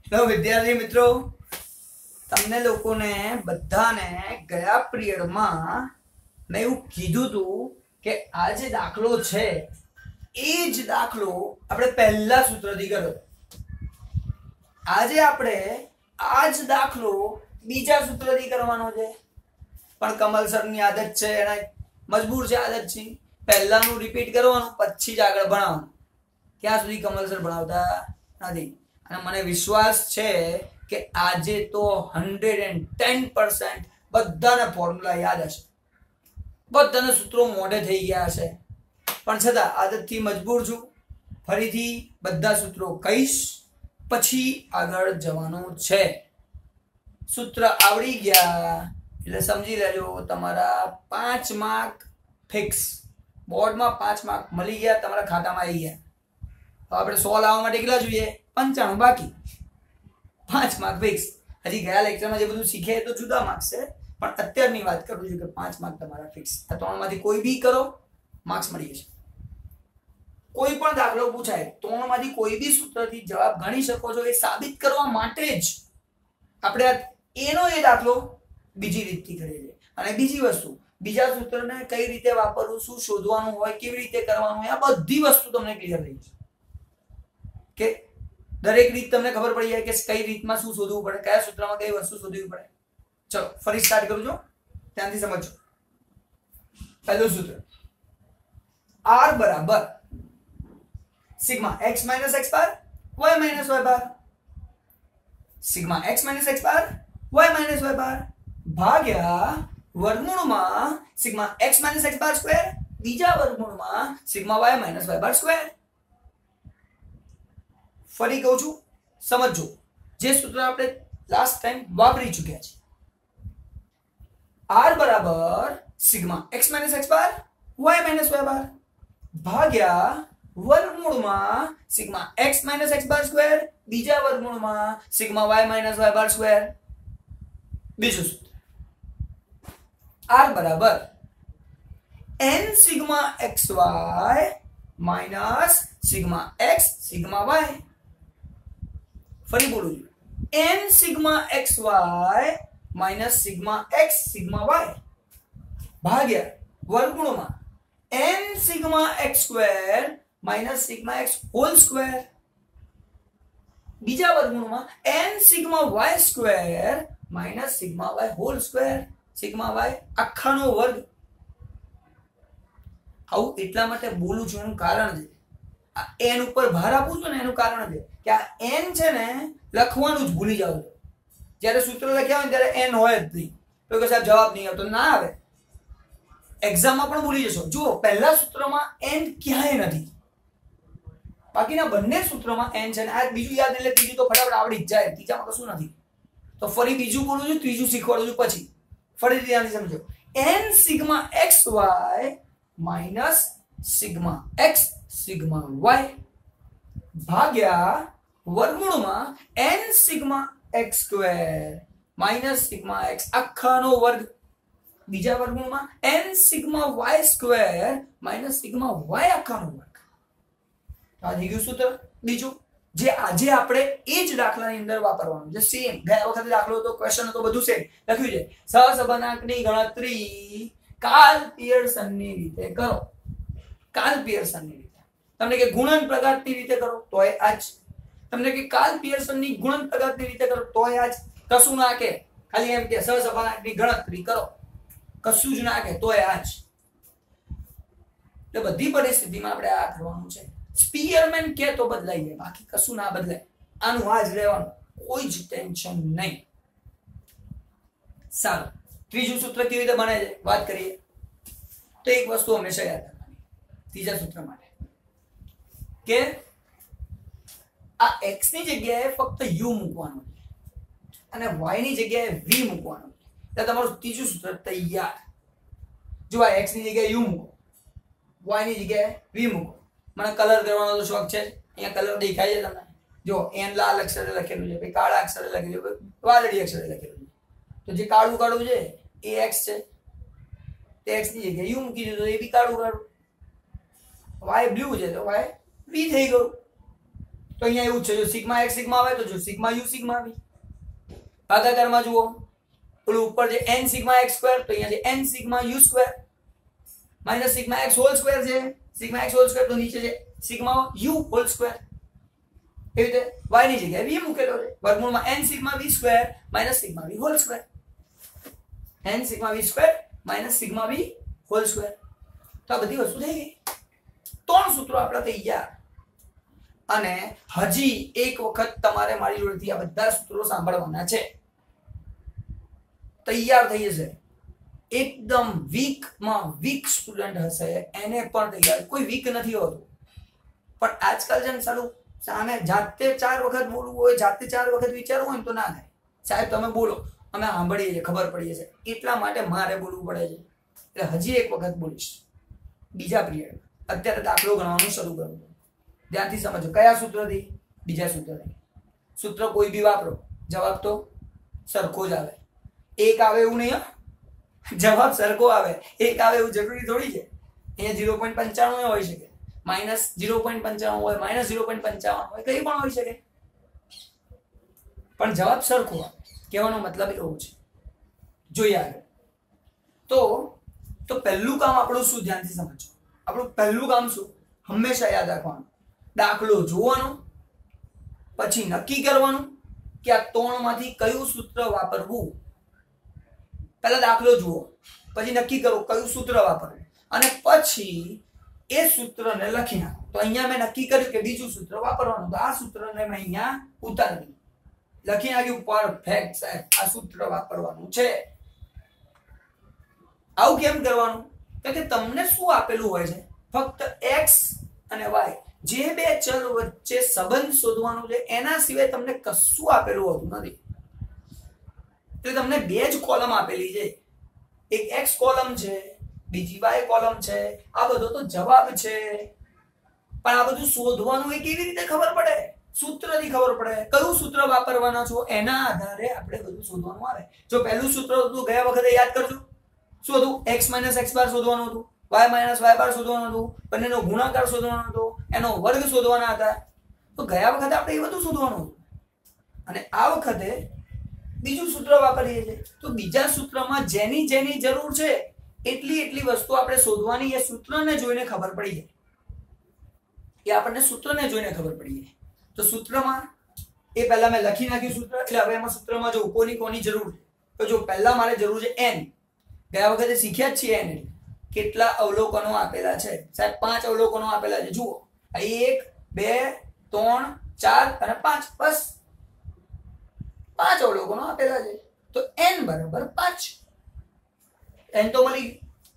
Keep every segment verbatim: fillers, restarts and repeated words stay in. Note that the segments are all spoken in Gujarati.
તો વિદ્યાર્થી મિત્રો, તમને લોકોને બધાને ગયા પિરિયડમાં મેં એવું કીધું હતું કે આ જે દાખલો છે એ જ દાખલો આપણે પહેલા સૂત્રથી કર્યો. આજે આપણે આ જ દાખલો બીજા સૂત્રથી કરવાનો છે, પણ કમલ સરની આદત છે, એના મજબૂર છે આદત છે, પહેલાનું રિપીટ કરવાનું પછી જ આગળ ભણાવવાનું. ક્યાં સુધી કમલ સર ભણાવતા નથી. અને મને વિશ્વાસ છે કે આજે તો હંડ્રેડ એન્ડ ટેન પર્સન્ટ બધાને ફોર્મ્યુલા યાદ હશે, બધાને સૂત્રો મોઢે થઈ ગયા હશે, પણ છતાં આદતથી મજબૂર છું. ફરીથી બધા સૂત્રો કહીશ, પછી આગળ જવાનું છે. સૂત્ર આવડી ગયા એટલે સમજી લેજો તમારા પાંચ માર્ક ફિક્સ. બોર્ડમાં પાંચ માર્ક મળી ગયા, તમારા ખાતામાં આવી ગયા. તો આપણે સો લાવવા માટે કેટલા જોઈએ? પંચાણું બાકી, પાંચ માર્ક ફિક્સ. હજી ગયા લેક્ચરમાં જે બધું શીખે તો જુદા માર્ક્સ છે, પણ અત્યારની વાત કરું છું કે પાંચ માર્ક તમારા ફિક્સ. આ ત્રણમાંથી કોઈ બી કરો, માર્ક્સ મળી જશે. કોઈ પણ દાખલો પૂછાય, ત્રણમાંથી કોઈ બી સૂત્રથી જવાબ ગણી શકો છો. એ સાબિત કરવા માટે જ આપણે એનો એ દાખલો બીજી રીતથી કરીએ છીએ. અને બીજી વસ્તુ, બીજા સૂત્રને કઈ રીતે વાપરવું, શું શોધવાનું હોય, કેવી રીતે કરવાનું હોય, આ બધી વસ્તુ તમને ક્લિયર થઈ જશે. કે દરેક રીત તમને ખબર પડી જાય કે કઈ રીતમાં શું શોધવું પડે, કયા સૂત્રમાં કઈ વસ્તુ શોધવી પડે. ચલો ફરી સ્ટાર્ટ કરું છું, ધ્યાનથી સમજો. પહેલું સૂત્ર, r બરાબર sigma x minus x bar y minus y bar, sigma x minus x bar y minus y bar ભાગ્યા વર્ગમૂળમાં sigma x minus x bar square, બીજા વર્ગમૂળમાં sigma y minus y bar square. ફરી કહું છું, સમજો. જે સૂત્ર આપણે લાસ્ટ ટાઈમ વાપરી ચૂક્યા છે. r બરાબર sigma x minus x bar y minus y bar ભાગ્યા વર્ગમૂળમાં sigma x minus x bar square, બીજા વર્ગમૂળમાં sigma y minus y bar square. બીજું સૂત્ર, r બરાબર n sigma xy minus sigma x sigma y. ફરી બોલું છું, n sigma xy minus sigma x sigma y ભાગ્યા વર્ગમૂળમાં n sigma x square minus sigma x whole square, બીજા વર્ગમૂળમાં n sigma y square minus sigma y whole square, sigma y આખાનો વર્ગ. આવું એટલા માટે બોલું છું, એનું કારણ છે. આ n ઉપર ભાર આપું છું ને એનું કારણ છે કે આ n છે ને લખવાનું જ ભૂલી જાવ છો. જ્યારે સૂત્ર લખ્યા હોય ત્યારે n હોય જ નહીં, તો કે સાહેબ જવાબ નહીં આવતો, ના આવે. એક્ઝામમાં પણ ભૂલી જશો. જુઓ, પહેલા સૂત્રમાં n ક્યાંય નથી, બાકીના બંને સૂત્રોમાં n છે. આ બીજું યાદ એટલે ત્રીજું તો ફટાફટ આવડી જ જાય, ત્રીજામાં કશું નથી. તો ફરી બીજું બોલું છું, ત્રીજું શીખવાડું છું, પછી ફરીથી ધ્યાનથી સમજો. n sigma xy minus sigma x sigma y ભાગ્યા વર્ગમૂળમાં n sigma x square minus sigma x આખાનો વર્ગ, બીજા વર્ગમૂળમાં n sigma y square minus sigma y આખાનો વર્ગ. આ થઈ ગયું સૂત્ર બીજું, જે આજે આપણે એ જ દાખલાની અંદર વાપરવાનું છે. સેમ ગયા વખતે દાખલો હતો, ક્વેશ્ચન હતો, બધું સેમ લખ્યું છે. સહસંબંધાંકની ગણતરી કાર્લ પિયર્સનની રીતે કરો. કાર્લ પિયર્સનની રીતે. તમને કે ગુણન પ્રઘાતની રીતે કરો તોય આજ. તમને કે કાર્લ પિયર્સનની ગુણન પ્રઘાતની રીતે કરો તોય આજ. કશું ના કે, ખાલી એમ કે સહસંબંધાંકની ગણતરી કરો, કશું જ ના કે તોય આજ. એટલે બધી પરિસ્થિતિમાં આપણે આ કરવાનું છે. સ્પીયરમેન કે તો બદલાઈ જાય, બાકી કશું ના બદલાય. આનું આ જ રહેવાનું, કોઈ જ ટેન્શન નહીં. સારું, ત્રીજું સૂત્ર કેવી રીતે બને છે વાત કરીએ. તો એક વસ્તુ હંમેશા યાદ રાખવાની ત્રીજા સૂત્ર માટે, કે આ x ની જગ્યાએ ફક્ત u મૂકવાનું છે અને y ની જગ્યાએ v મૂકવાનું છે. એટલે તમારું ત્રીજું સૂત્ર તૈયાર. જો આ x ની જગ્યાએ u મૂકો, y ની જગ્યાએ v મૂકો. મને કલર કરવાનો તો શોખ છે, અહીંયા કલર દેખાય છે તમને. જો n લાલ અક્ષરે લખેલું છે, પછી કાળા અક્ષરે લખેલું છે, વાદળી અક્ષરે લખેલું છે. તો જે કાળું કાળું છે એ x છે, તે x ની જગ્યાએ u મૂકી દીધું, એ બી કાળું કાળું. y બ્લુ છે તો y v થઈ ગયું. તો અહીંયા એવું છે, જો સિગ્મા એક્સ સિગ્મા આવે તો જો સિગ્મા યુ સિગ્મા વી, ભાગાકારમાં જુઓ પેલું ઉપર જે n સિગ્મા x સ્ક્વેર, તો અહીંયા જે n sigma u square minus sigma x whole square છે, સિગ્મા x હોલ સ્ક્વેર, તો નીચે છે સિગ્મા u હોલ સ્ક્વેર, એવી રીતે y ની જગ્યાએ v મૂકેલો છે, વર્ગમૂળમાં n sigma v square minus sigma v whole square, n sigma v square minus sigma v whole square. તો આ બધી વસ્તુ થઈ ગઈ, ત્રણ સૂત્રો આપણે તૈયાર. અને હજી એક વખત તમારે મારી જોડેથી આ બધા સૂત્રો સાંભળવાના છે, તૈયાર થઈ જશે. એકદમ વીક માં વીક સ્ટુડન્ટ હશે એને પણ તૈયાર, કોઈ વીક નથી હોતું, પણ આજકાલ છે ને સાલું સામે જાતે ચાર વખત બોલવું હોય, જાતે ચાર વખત વિચારવું હોય તો ના થાય. સાહેબ તમે બોલો, અમે સાંભળીએ છીએ, ખબર પડી જશે, એટલા માટે મારે બોલવું પડે છે. એટલે હજી એક વખત બોલીશ બીજા પિરિયડ. અત્યારે દાખલો ગણવાનું શરૂ કરું, ધ્યાનથી સમજો. કયા સૂત્રથી? બીજા સૂત્રથી. સૂત્ર કોઈ બી વાપરો, જવાબ તો સરખો જ આવે. એક આવે એવું નહીં, જવાબ સરખો આવે. એક આવે એવું જરૂરી થોડી છે. અહીંયા ઝીરો પોઈન્ટ પંચાણું હોઈ શકે, માઇનસ ઝીરો પોઈન્ટ પંચાણું હોય, માઇનસ ઝીરો પોઈન્ટ પંચાવન હોય, કઈ પણ હોઈ શકે, પણ જવાબ સરખો આવે. કહેવાનો મતલબ એવું છે. જોઈએ આગળ. તો તો પહેલું કામ આપણું શું? ધ્યાનથી સમજો. આપણું પહેલું કામ શું? હંમેશા યાદ રાખવાનું, દાખલો જોવાનો, પછી નક્કી કરવાનું કે આ ત્રણ માંથી કયું સૂત્ર વાપરવું. પહેલા દાખલો જુઓ, પછી નક્કી કરો કયું સૂત્ર વાપરવું, અને પછી એ સૂત્રને લખી નાખો. તો અહીંયા મેં નક્કી કર્યું કે બીજું સૂત્ર વાપરવાનું, તો આ સૂત્રને મેં અહીંયા ઉતારી લખી નાખ્યું. પરફેક્ટ સાહેબ, આ સૂત્ર વાપરવાનું છે. આવું કેમ કરવાનું? કે તમને શું આપેલું હોય છે? ફક્ત x અને y, જે બે ચલ વચ્ચે સંબંધ શોધવાનું છે, એના સિવાય તમને કશું આપેલું હોતું નથી. તો તમને બે જ કોલમ આપેલી છે, એક x કોલમ છે, બીજી y કોલમ છે. આ બધો તો જવાબ છે, પણ આ બધું શોધવાનું એ કેવી રીતે ખબર પડે? સૂત્રથી ખબર પડે. કયું સૂત્ર વાપરવાના છો એના આધારે આપણે બધું શોધવાનું આવે. જો પહેલું સૂત્ર હતું ગયા વખતે યાદ કરજો, શું હતું? x માઇનસ x બાર શોધવાનું હતું, y માઇનસ y બાર શોધવાનું હતું, બંનેનો ગુણાકાર શોધવાનો હતો, એનો વર્ગ શોધવાના હતા. તો ગયા વખતે આપણે એ બધું શોધવાનું હતું, અને આ વખતે બીજું સૂત્ર વાપરીએ છીએ. તો બીજા સૂત્રમાં જેની જેની જરૂર છે એટલી એટલી વસ્તુ આપણે શોધવાની. એ સૂત્રને જોઈને ખબર પડી જાય, એ આપણને સૂત્રને જોઈને ખબર પડી જાય. તો સૂત્રમાં એ પહેલા મેં લખી નાખ્યું સૂત્ર, એટલે હવે એમાં સૂત્રમાં જો કોની કોની જરૂર છે, તો જો પહેલા મારે જરૂર છે n. ગયા વખતે શીખ્યા જ છીએ n એટલે કેટલા અવલોકનો આપેલા છે. સાહેબ પાંચ અવલોકનો આપેલા છે, જુઓ. એક, બે, ત્રણ, ચાર અને પાંચ. બસ પાંચ અવલોકનો આપેલા છે. તો n બરાબર પાંચ. n તો મળી,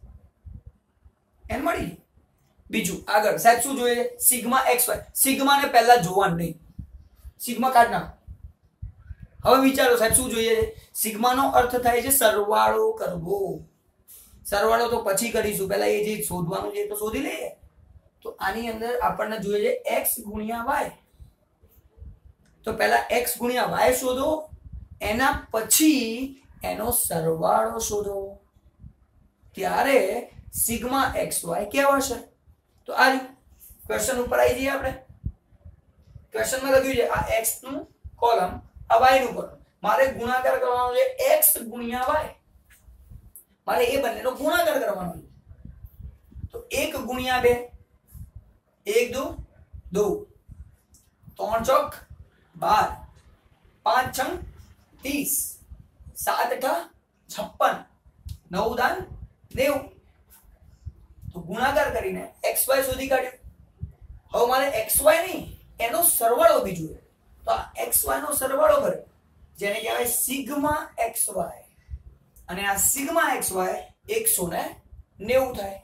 n મળી. બીજું આગળ સાહેબ શું જોઈએ? Sigma x Y. સિગ્મા ને પહેલા જોવાનું નહીં, સિગ્મા કાઢ નાખો. હવે વિચારો સાહેબ શું જોઈએ છે? સિગ્મા નો અર્થ થાય છે સરવાળો કરવો. સરવાળો તો પછી કરીશું, પહેલા એ જે શોધવાનું છે તો શોધી લઈએ. તો આની અંદર આપણને જોઈએ છે x ગુણ્યા y. તો પહેલા x ગુણ્યા y શોધો, એના પછી એનો સરવાળો શોધો, ત્યારે સિગ્મા એક્સ વાય કહેવાશે. તો આ ક્વેશ્ચન ઉપર આવી જઈએ આપણે. ક્વેશ્ચનમાં લખ્યું છે આ x નું કોલમ, આ y નું કોલમ. મારે ગુણાકાર કરવાનો છે x ગુણ્યા y. મારે એ બંનેનો ગુણાકાર કરવાનો છે. તો એક ગુણ્યા બે, એક દો દો, ત્રણ ચોક બાર, પાંચ છંગ ત્રીસ, સાત અઠા છપ્પન, નવ દાન નેવું. તો ગુણાકાર કરીને xy શોધી કાઢ્યો. હવે મારે xy નહીં, એનો સરવાળો બી જોઈએ. તો આ xy નો સરવાળો કર્યો, જેને કહેવાય સિગ્મા xy, અને આ સિગ્મા xy એકસો ને નેવું થાય.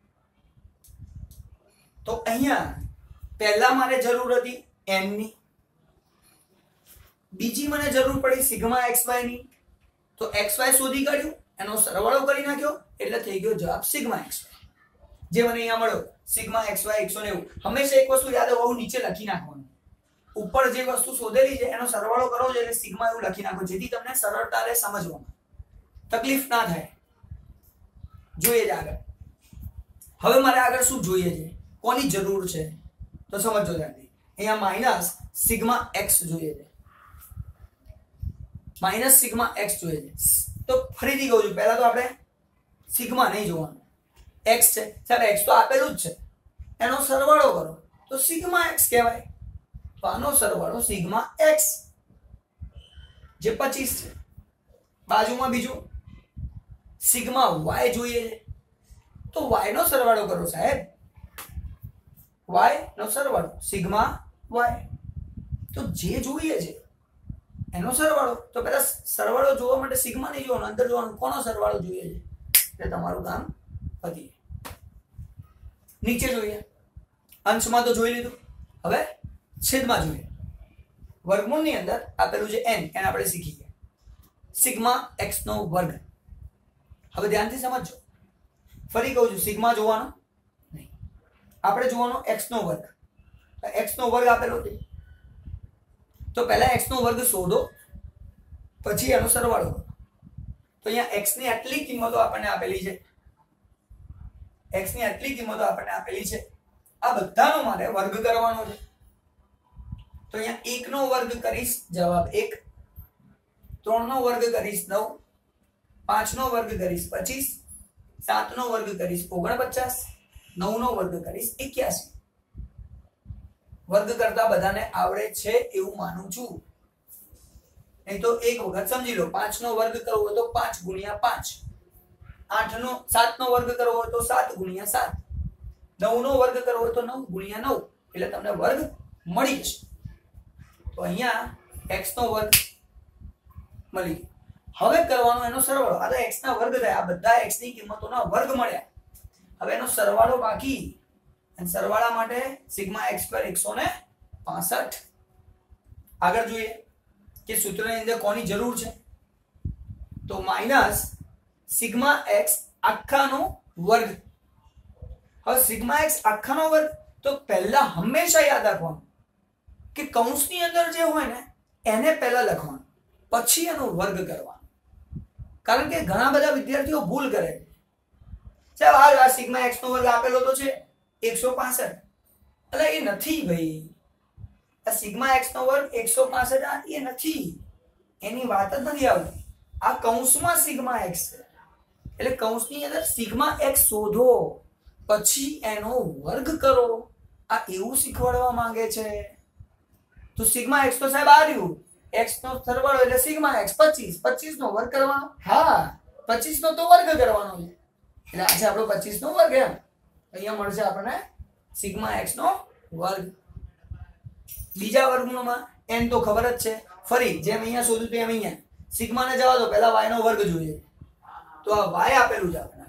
તો અહીંયા પહેલા મારે જરૂર હતી n ની, બીજી મને જરૂર પડી સિગ્મા xy ની. તો xy શોધી કાઢ્યું, એનો સરવાળો કરી નાખ્યો, એટલે થઈ ગયો જવાબ સિગ્મા xy, જે મને અહીંયા મળ્યો સિગ્મા xy એકસો નેવું. હંમેશા એક વસ્તુ યાદ રાખો, નીચે લખી નાખવાનું. ઉપર જે વસ્તુ શોધેલી છે એનો સરવાળો કરો છો એટલે સિગ્મા એવું લખી નાખો, જેથી તમને સરળતા રહે સમજવામાં, તકલીફ ના થાય. જોઈએ જ આગળ. હવે મારે આગળ શું જોઈએ છે, કોની જરૂર છે, તો સમજો ધ્યાનથી. અહીંયા માઇનસ સિગ્મા એક્સ જોઈએ છે, માઇનસ સિગ્મા એક્સ જોઈએ છે. તો ફરીથી કહું છું, પહેલા તો આપણે સિગ્મા નહીં જોવાનું, એક્સ છે સર, એક્સ તો આપેલું જ છે, એનો સરવાળો કરો તો સિગ્મા એક્સ કહેવાય. તો આનો સરવાળો સિગ્મા એક્સ જે પચીસ છે. બાજુમાં બીજું સિગ્મા વાય જોઈએ છે, તો વાય નો સરવાળો કરો સાહેબ, વાય નો સરવાળો સિગ્મા વાય. તો જે જોઈએ છે એનો સરવાળો. તો પહેલા સરવાળો જોવા માટે સિગ્મા નહીં જોવાનું, અંદર જોવાનું કોનો સરવાળો જોઈએ છે, એટલે તમારું કામ પતી. નીચે જોઈએ, અંશમાં તો જોઈ લીધું, હવે છેદમાં જોઈએ. વર્ગમૂળની અંદર આપેલું છે n, એને આપણે શીખી ગયા સિગ્મા x નો વર્ગ. હવે ધ્યાનથી સમજજો, ફરી કહું છું, સિગ્મા જોવાનો નહીં, આપણે જોવાનો x નો વર્ગ. x નો વર્ગ આપેલો છે, તો પહેલા x નો વર્ગ શોધો, પછી એનો સરવાળો કરો. તો અહીંયા x ની આટલી કિંમતો આપણને આપેલી છે, x ની આટલી કિંમતો આપણને આપેલી છે, આ બધાનો મારે વર્ગ કરવાનો છે. તો અહીંયા એક નો વર્ગ કરીશ, જવાબ એક. ત્રણ નો વર્ગ કરીશ નવ, પાંચ નો વર્ગ કરીશ પચીસ, સાત નો વર્ગ કરીશ ઓગણપચાસ, નવ નો વર્ગ કરીશ એક્યાસી. વર્ગ કરતા બધાને આવડે છે એવું માનું છું, નહીં તો એક વખત સમજી લો. પાંચ નો વર્ગ કરવો હોય તો પાંચ ગુણ્યા પાંચ, આઠ નો સાત નો વર્ગ કરવો હોય તો સાત ગુણ્યા સાત, નવ નો વર્ગ કરવો હોય તો નવ ગુણ્યા નવ, એટલે તમને વર્ગ મળી જશે. તો અહીંયા x નો વર્ગ મળી ગયો. હવે કરવાનો એનો સરવાળો. આ તો x ના વર્ગ થાય, આ બધા x ની કિંમતોના વર્ગ મળ્યા. હવે એનો સરવાળો બાકી, અને સરવાળા માટે સિગ્મા x પર એકસો પાસઠ. આગળ જોઈએ કે સૂત્રની અંદર કોની જરૂર છે, તો માઇનસ સિગ્મા x આખાનો વર્ગ. હવે સિગ્મા x આખાનો વર્ગ, તો પહેલા હંમેશા યાદ રાખવાનું કે કૌંસની અંદર જે હોય ને એને પહેલા લખવાનું, પછી એનો વર્ગ કરવાનો. કારણ કે ઘણા બધા વિદ્યાર્થીઓ ભૂલ કરે છે, સાહેબ આ સિગ્મા x નો વર્ગ આપેલો તો છે એકસો પાસઠ, એટલે એ નથી ભાઈ. આ સિગ્મા x નો વર્ગ એકસો પાસઠ એ નથી, એની વાત જ નથી આવતી. આ કૌંસમાં સિગ્મા x છે, એટલે કૌંસની અંદર સિગ્મા x શોધો, પછી એનો વર્ગ કરો. આ એવું શીખવાડવા માંગે છે. તો સિગ્મા x તો સાહેબ આ રહ્યું, x નો સરવાળો એટલે સિગ્મા x પચીસ, પચીસ નો વર્ગ કરવાનો. હા, પચીસ નો તો વર્ગ કરવાનો છે, એટલે આજે આપણો પચીસ નો વર્ગ. એમ અહીંયા મળશે આપણને સિગ્મા x નો વર્ગ. બીજા વર્ગમૂળમાં n તો ખબર જ છે, ફરી જેમ અહીંયા શોધ્યું તેમ અહીંયા સિગ્મા ને જવા દો, પહેલા y નો વર્ગ જોઈએ. તો આ y આપેલું છે આપણે,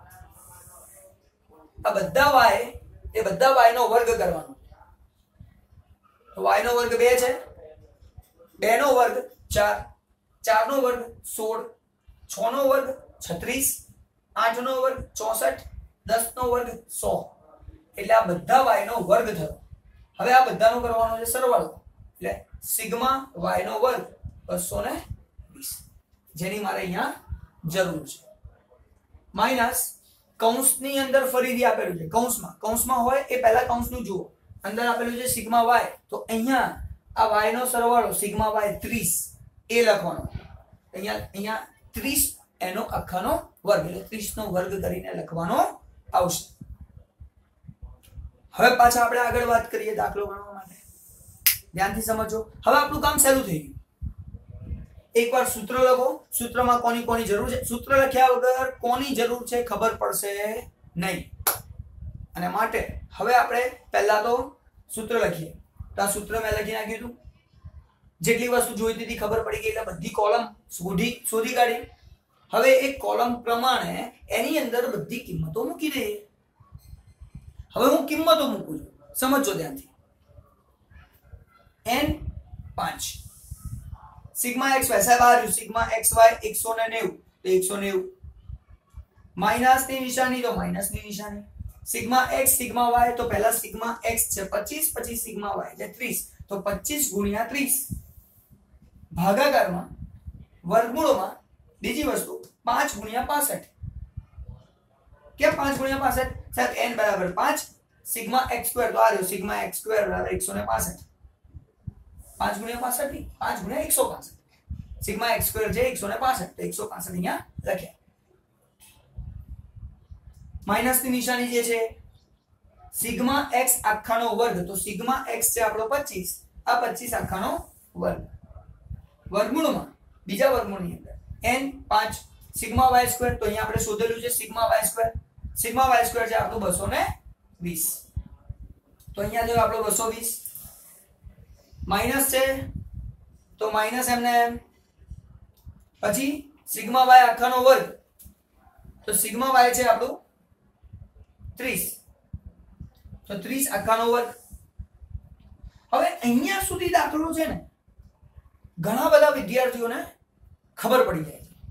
આ બધા y એ બધા y નો વર્ગ કરવાનો. તો y નો વર્ગ બે છે, બે નો વર્ગ ચાર, ચાર નો વર્ગ સોળ, છ નો વર્ગ છત્રીસ, આઠ નો વર્ગ ચોસઠ, દસ નો વર્ગ સો, એટલે આ બધા y નો વર્ગ થયો. હવે આ બધાનો કરવાનો છે સરવાળો, એટલે સિગ્મા y નો વર્ગ બસો વીસ, જેની મારે અહીંયા જરૂર છે. માઇનસ કૌંસની અંદર ફરીથી આપેલું છે, કૌંસમાં કૌંસમાં હોય એ પહેલા કૌંસનું જુઓ. અંદર આપેલું છે સિગ્મા y, તો અહીંયા આ y નો સરવાળો સિગ્મા y ત્રીસ એ લખવાનો. અહીંયા અહીંયા ત્રીસ એનો આખાનો વર્ગ, એટલે ત્રીસ નો વર્ગ કરીને લખવાનો આવશે. હવે પાછા આપણે આગળ વાત કરીએ દાખલો ગણવા માટે. ધ્યાનથી સમજો. હવે આપણું કામ શરૂ થઈ ગયું. એકવાર સૂત્ર લખો, સૂત્રમાં કોની કોની જરૂર છે. સૂત્ર લખ્યા વગર કોની જરૂર છે ખબર પડશે નહીં, અને માટે હવે આપણે પહેલા તો સૂત્ર લખીએ. તો આ સૂત્ર મેં લખી નાખ્યું હતું, જેટલી વસ્તુ જોઈતી હતી ખબર પડી ગઈ, એટલે બધી કોલમ શોધી શોધી કાઢી. હવે એક કોલમ પ્રમાણે એની અંદર બધી કિંમતો મૂકી દઈએ. હવે હું કિંમતો મૂકું છું, સમજો ધ્યાનથી. n પાંચ, સિગ્મા x y સાહેબ આ રહ્યું સિગ્મા xy એકસો નેવું, તો એકસો નેવું. માઈનસ ની નિશાની તો માઈનસ ની નિશાની. સિગ્મા x સિગ્મા y, તો પહેલા સિગ્મા x છે પચીસ, પછી સિગ્મા y એટલે ત્રીસ, તો પચીસ ગુણ્યા ત્રીસ. ભાગાકારમાં વર્ગમૂળમાં બીજી વસ્તુ પાંચ ગુણ્યા પાસઠ. કેમ પાંચ ગુણ્યા પાસઠ? સાહેબ n બરાબર પાંચ, સિગ્મા એક્સ સ્ક્વેર તો આ રહ્યો સિગ્મા એક્સ સ્ક્વેર બરાબર એકસો પાસઠ. પાંચ ગુણ્યા પાસઠ ની પાંચ ગુણ્યા એકસો પાસઠ. સિગ્મા એક્સ સ્ક્વેર છે એકસો પાસઠ તો એકસો પાસઠ અહીંયા લખ્યા. માઈનસ ની નિશાની જે છે સિગ્મા એક્સ આખાનો વર્ગ તો સિગ્મા એક્સ છે આપણો પચીસ આ પચીસ આખાનો વર્ગ વર્ગમૂળમાં બીજા વર્ગમૂળની અંદર n પાંચ સિગ્મા y સ્ક્વેર તો અહીંયા આપણે શોધેલું છે sigma y square sigma y square છે આપણું બસો વીસ તો અહીંયા જો આપણો બસો વીસ માઈનસ છે તો માઈનસ એમને પછી સિગ્મા y આખાનો વર્ગ તો સિગ્મા y છે આપણું ત્રીસ તો ત્રીસ આખાનો વર્ગ. હવે અહીંયા સુધી દાખલો છે ને ઘણા બધા વિદ્યાર્થીઓને ખબર પડી જાય છે.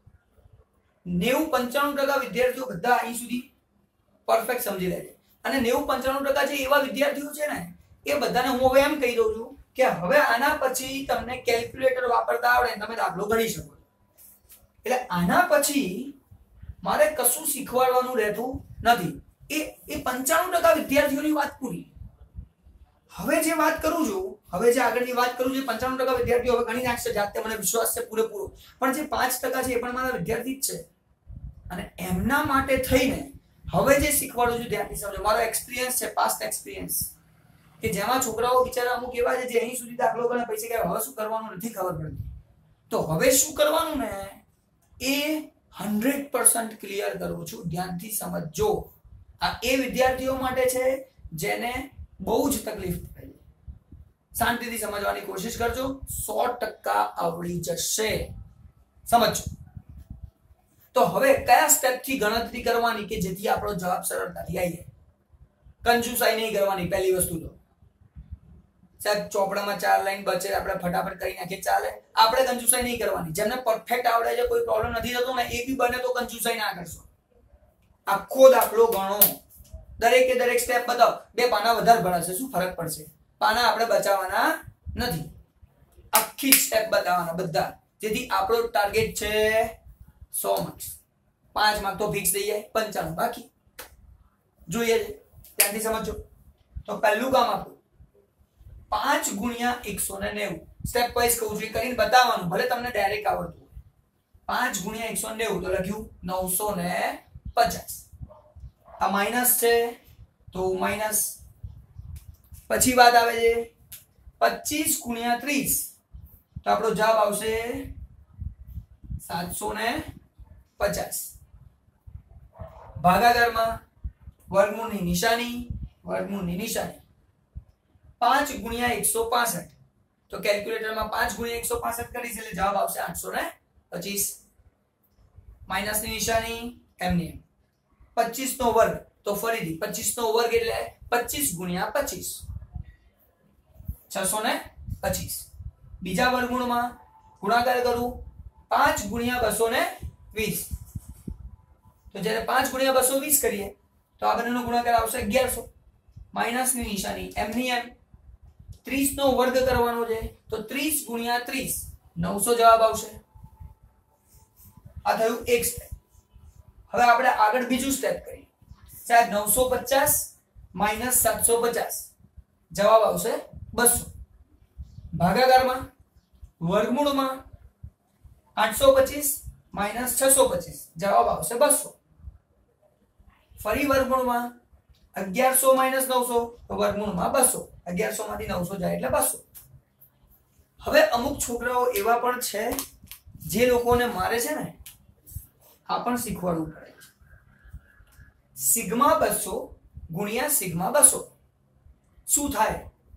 નેવું પંચાણું ટકા વિદ્યાર્થીઓ બધા અહીં સુધી પરફેક્ટ સમજી લે છે અને નેવું પંચાણું ટકા જે એવા વિદ્યાર્થીઓ છે ને એ બધાને હું હવે એમ કહી દઉં છું કે હવે આના પછી તમને કેલ્ક્યુલેટર વાપરતા આવડે તમે દાખલો ગણી શકો. એટલે આના પછી મારે કશું શીખવાડવાનું રહેતું નથી. એ એ પંચાણું ટકા વિદ્યાર્થીઓની વાત પૂરી. હવે જે વાત કરું છું હવે જે આગળની વાત કરું છું પંચાણું ટકા વિદ્યાર્થીઓ હવે ગણી નાખશે જાતે મને વિશ્વાસ છે પૂરેપૂરો. પણ જે પાંચ ટકા છે એ પણ મારા વિદ્યાર્થી જ છે અને એમના માટે થઈને હવે જે શીખવાડું છું ધ્યાનથી સમજો. મારો એક્સપિરિયન્સ છે પાસ્ટ એક્સપિરિયન્સ કે જેમાં છોકરાઓ બિચારા અમુક એવા છે જે અહીં સુધી દાખલો ગણે પછી કે હવે શું કરવાનું નથી ખબર પડતી. તો હવે શું કરવાનું ને એ હંડ્રેડ પર્સન્ટ ક્લિયર કરું છું ધ્યાનથી સમજજો. આ એ વિદ્યાર્થીઓ માટે છે જેને બહુ જ તકલીફ પડે છે. શાંતિથી સમજવાની કોશિશ કરજો સો ટકા આવડી જશે. સમજો. તો હવે કયા સ્ટેપથી ગણતરી કરવાની કે જેથી આપણો જવાબ સરળતાથી આવી જાય. કંજુસાઈ નહીં કરવાની પહેલી વસ્તુ તો સાહેબ ચોપડામાં ચાર લાઈન બચે આપણે ફટાફટ કરી નાખીએ ચાલે. આપણે કંજુસાઈ નહીં કરવાની. જેમને પરફેક્ટ આવડે છે કોઈ પ્રોબ્લેમ નથી થતો ને એ બી બને તો કંજુસાઈ ના કરશો. આખો દાખલો ગણો દરેકે દરેક સ્ટેપ બતાવો. બે પાના વધારે ભણાશે શું ફરક પડશે? પાના આપણે બચાવવાના નથી આખી સ્ટેપ બતાવવાના બધા જેથી આપણો ટાર્ગેટ છે સો માર્ક્સ. પાંચ માર્ક તો ફિક્સ થઈ જાય પંચાણું બાકી જોઈએ છે ત્યાંથી સમજો. તો પહેલું કામ આપણું પાંચ ગુણ્યા એકસો ને નેવું સ્ટેપ વાઇઝ કહું છું કરીને બતાવવાનું ભલે તમને ડાયરેક્ટ આવડતું હોય. પાંચ ગુણ્યા એકસો નેવું તો લખ્યું નવસો ને પચાસ. આ માઇનસ છે તો માઇનસ પછી વાત આવે છે પચીસ ગુણ્યા ત્રીસ તો આપણો જવાબ આવશે સાતસો ને પચાસ. ભાગાકારમાં વર્ગમૂળની નિશાની વર્ગમૂળની નિશાની પાંચ ગુણ્યા એકસો પાસઠ તો કેલ્ક્યુલેટરમાં પાંચ ગુણ્યા એકસો પાસઠ કરીશ એટલે જવાબ આવશે આઠસો ને પચીસ. માઇનસ ની નિશાની એમની એમ. પચીસ નો વર્ગ તો ફરીથી પચીસ નો વર્ગ એટલે પચીસ ગુણ્યા પચીસ છસો ને પચીસ. બીજા વર્ગમૂળમાં ગુણાકાર કરું પાંચ ગુણ્યા બસો ને વીસ તો જ્યારે પાંચ ગુણ્યા બસો વીસ કરીએ તો આ બંનેનો ગુણાકાર આવશે અગિયારસો. માઇનસ ની નિશાની એમની એમ. ત્રીસ નો વર્ગ કરવાનો છે તો ત્રીસ ગુણ્યા ત્રીસ નવસો જવાબ આવશે. આ થયું એક સ્ટેપ. હવે આપણે આગળ બીજું સ્ટેપ કરીએ. સાહેબ નવસો પચાસ માઇનસ સાતસો પચાસ જવાબ આવશે બસો. ભાગાકારમાં વર્ગમૂળમાં આઠસો પચીસ માઇનસ છસો પચીસ જવાબ આવશે બસો. ફરી વર્ગમૂળમાં અગિયારસો માઇનસ નવસો તો વર્ગમૂળમાં બસો. અગિયારસો માંથી નવસો જાય એટલે બસો. હવે અમુક છોકરાઓ એવા પણ છે જે લોકોને મારે છે ને આ પણ શીખવાડવું પડે. સિગ્મા બસો ગુણ્યા સિગ્મા બસો શું થાય?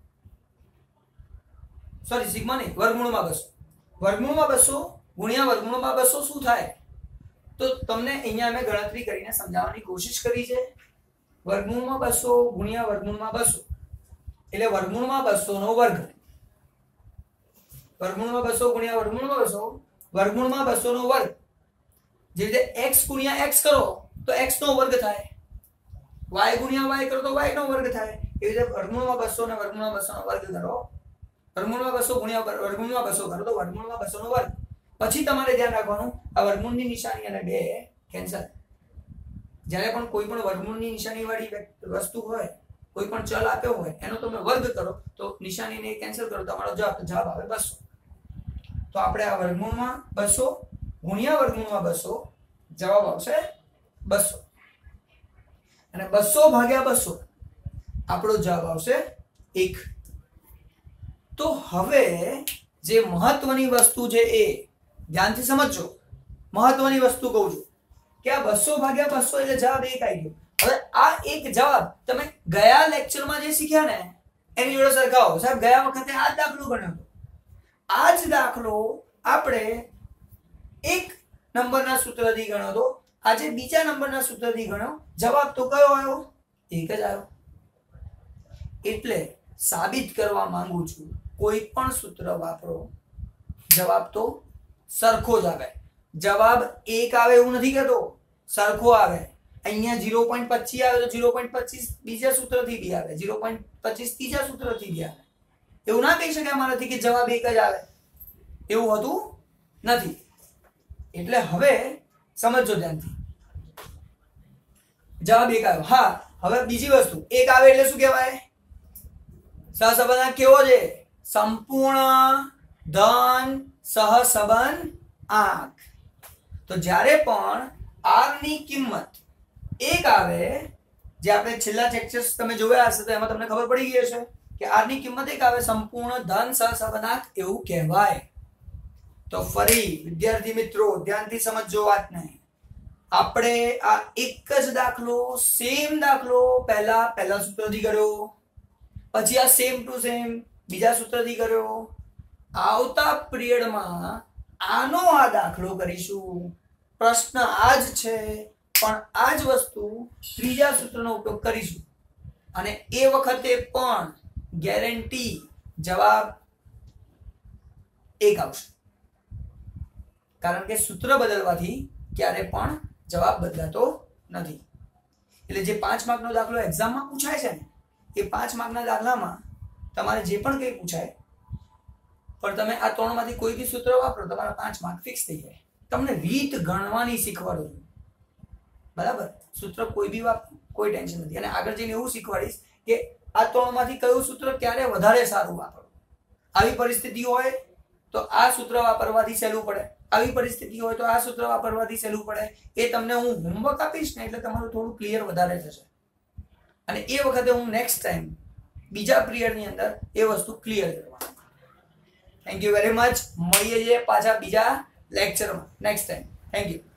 સોરી સિગ્મા નહીં વર્ગમૂળમાં બસો. વર્ગમૂળમાં બસો ગુણ્યા વર્ગમૂળમાં બસો શું થાય? તો તમને અહીંયા અમે ગણતરી કરીને સમજાવવાની કોશિશ કરી છે. વર્ગમૂળમાં બસો ગુણ્યા વર્ગમૂળમાં બસો એટલે વર્ગમૂળમાં બસો નો વર્ગ. વર્ગમૂળમાં બસો ગુણ્યા વર્ગમૂળમાં બસો વર્ગમૂળમાં બસો નો વર્ગ. જે રીતે x ગુણ્યા x કરો તો x નો વર્ગ થાય. y ગુણ્યા y કરો તો y નો વર્ગ થાય. એ રીતે વર્ગમૂળમાં બસો ને વર્ગમૂળમાં બસો નો વર્ગ કરો. વર્ગમૂળમાં બસો ગુણ્યા વર્ગમૂળમાં બસો કરો તો વર્ગમૂળમાં બસો નો વર્ગ. પછી તમારે ધ્યાન રાખવાનું આ વર્ગમૂળની નિશાની અને બે કેન્સલ. જ્યારે પણ કોઈ પણ વર્ગમૂળની નિશાની વાળી વસ્તુ હોય કોઈ પણ ચલ આપ્યો હોય એનો તમે વર્ગ કરો તો નિશાનીને કેન્સલ કરો, તમારો જવાબ જવાબ આવે બસો. તો આપણે આ વર્ગમૂળમાં બસો ગુણ્યા વર્ગમૂળમાં બસો, જવાબ આવશે બસો. અને બસો ભાગ્યા બસો આપણો જવાબ આવશે એક. તો હવે જે મહત્વની વસ્તુ છે એ ધ્યાનથી સમજજો. મહત્વની વસ્તુ કહું છું કે આ બસો ભાગ્યા બસો એટલે જવાબ એક આવી ગયો. હવે આ એક જવાબ તમે ગયા લેક્ચરમાં જે શીખ્યા ને એની જોડે સરખાવો. સાહેબ ગયા વખતે આ જ દાખલો ગણ્યો હતો. આ જ દાખલો આપણે એક નંબરના સૂત્રથી ગણ્યો હતો, આજે બીજા નંબરના સૂત્રથી ગણ્યો. જવાબ તો કયો આવ્યો? એક જ આવ્યો. એટલે સાબિત કરવા માંગુ છું કોઈ પણ સૂત્ર વાપરો, જવાબ તો સરખો જ આવે. જવાબ એક આવે એવું નથી કહેતો, સરખો આવે. અહીંયા ઝીરો પોઈન્ટ પચીસ આવે તો ઝીરો પોઈન્ટ પચીસ બીજા સૂત્રથી બી આવે, ઝીરો પોઈન્ટ પચીસ ત્રીજા સૂત્રથી બી આવે. એવું ના કહી શકાય મારાથી કે જવાબ એક જ આવે, એવું હોતું નથી. એટલે હવે સમજો ધ્યાનથી. જવાબ એક આવ્યો. હા, હવે બીજી વસ્તુ, એક આવે એટલે શું કહેવાય? સહસંબંધ કેવો છે? સંપૂર્ણ ધન સહસંબંધ આંક. તો જ્યારે પણ r ની કિંમત એક આવે, જે આપણે છેલ્લા લેક્ચર્સ તમે જોયા હશે તો એમાં તમને ખબર પડી ગઈ હશે કે r ની કિંમત એક આવે, સંપૂર્ણ ધન સહસંબંધ આંક એવું કહેવાય. તો ફરી વિદ્યાર્થી મિત્રો ધ્યાનથી સમજજો વાતને. આપણે આ એક જ દાખલો, સેમ દાખલો પહેલા પહેલા સૂત્રથી કર્યો, પછી આ સેમ ટુ સેમ બીજા સૂત્રથી કર્યો. આવતા પિરિયડમાં આનો આ દાખલો કરીશું. પ્રશ્ન આ જ છે પણ આ જ વસ્તુ ત્રીજા સૂત્રનો ઉપયોગ કરીશું અને એ વખતે પણ ગેરંટી જવાબ એક આવશે. કારણ કે સૂત્ર બદલવાથી ક્યારે પણ જવાબ બદલાતો નથી. એટલે જે પાંચ માર્કનો દાખલો એક્ઝામમાં પૂછાય છે ને, એ પાંચ માર્કના દાખલામાં તમારે જે પણ કંઈ પૂછાય પણ તમે આ ત્રણમાંથી કોઈ બી સૂત્ર વાપરો, તમારા પાંચ માર્ક ફિક્સ થઈ જાય. તમને રીત ગણવાની શીખવાડું છું, બરાબર? સૂત્ર કોઈ બી વાપરો, કોઈ ટેન્શન નથી. અને આગળ જઈને એવું શીખવાડીશ કે આ ત્રણમાંથી કયું સૂત્ર ક્યારે વધારે સારું વાપરો. આવી પરિસ્થિતિ હોય તો આ સૂત્ર વાપરવાથી સહેલું પડે, આવી પરિસ્થિતિ હોય તો આ સૂત્ર વાપરવાથી સહેલું પડે. એ તમને હું હોમવર્ક આપીશ ને એટલે તમારું થોડું ક્લિયર વધારે થશે. અને એ વખતે હું નેક્સ્ટ ટાઈમ બીજા પિરિયડની અંદર એ વસ્તુ ક્લિયર કરવાનું. Thank you very much. મળીએ છીએ પાછા બીજા લેક્ચરમાં નેક્સ્ટ ટાઈમ. Thank you.